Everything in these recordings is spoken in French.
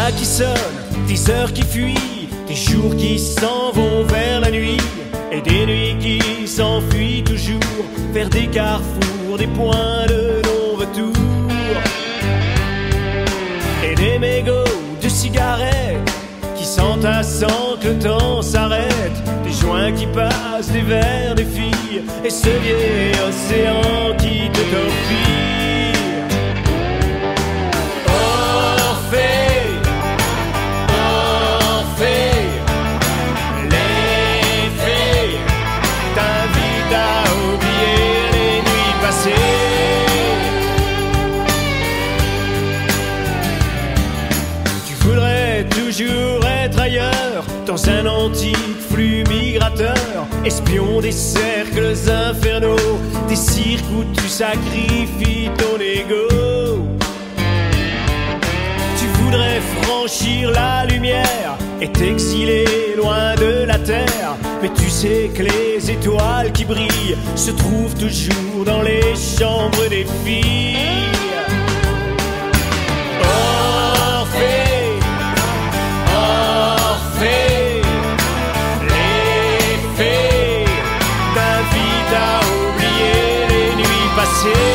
pas qui sonnent, des heures qui fuient, des jours qui s'en vont vers la nuit, et des nuits qui s'enfuient toujours vers des carrefours, des points de non-retour. Et des mégots de cigarettes qui s'entassent sans que le temps s'arrête, des joints qui passent, des verres, des filles, et ce vieil océan qui te torpille. Orphée, Orphée, les fées t'invitent à oublier les nuits passées. Tu voudrais toujours être ailleurs, dans un antique flux migrateur, espion des cercles infernaux, des cirques où tu sacrifies ton ego. Tu voudrais franchir la lumière et t'exiler loin de la terre, mais tu sais que les étoiles qui brillent se trouvent toujours dans les chambres des filles. Orphée, Orphée, les fées t'invitent à oublier les nuits passées.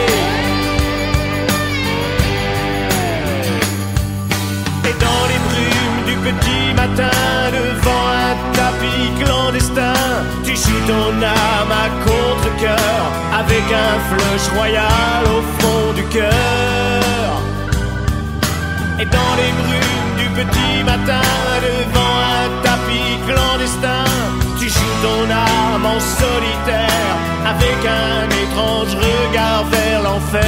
Et dans les brumes du petit matin, devant un tapis clandestin, tu joues ton âme à contre-cœur avec un flush royal au fond du cœur. Et dans les brumes du petit matin, devant un tapis clandestin, tu joues ton âme en solitaire avec un étrange regard vers l'enfer.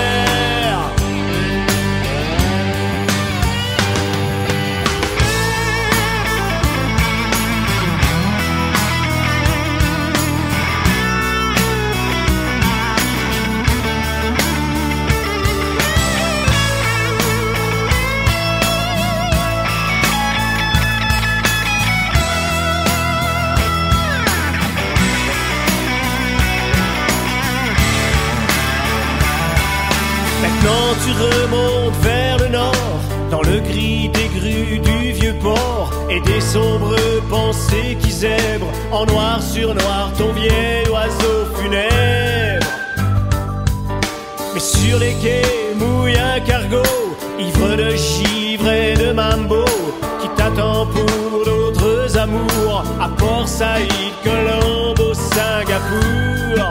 Maintenant tu remontes vers le nord, dans le gris des grues du vieux port, et des sombres pensées qui zèbrent en noir sur noir ton vieil oiseau funèbre. Mais sur les quais mouille un cargo, ivre de givre et de mambo, qui t'attend pour d'autres amours à Port Saïd, Colombo, Singapour.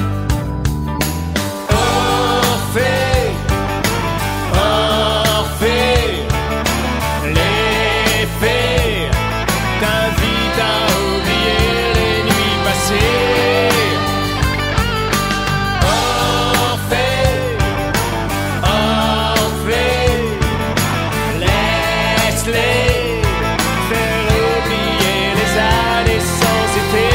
Orphée, Orphée, les fées t'invitent à oublier les nuits passées. Orphée, Orphée, laisse-les faire oublier les années sans été.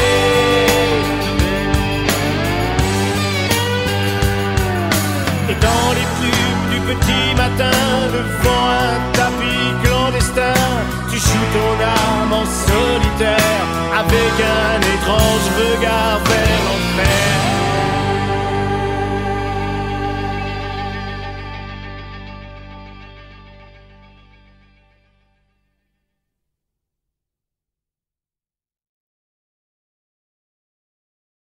Et dans les plumes du petit matin, devant un tapis clandestin, tu joues ton âme en solitaire avec un étrange regard vers l'enfer.